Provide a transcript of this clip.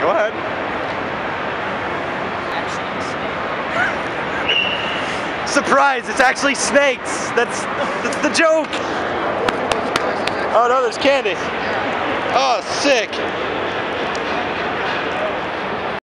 Go ahead. Surprise, it's actually snakes. That's the joke. Oh no, there's candy. Oh, sick.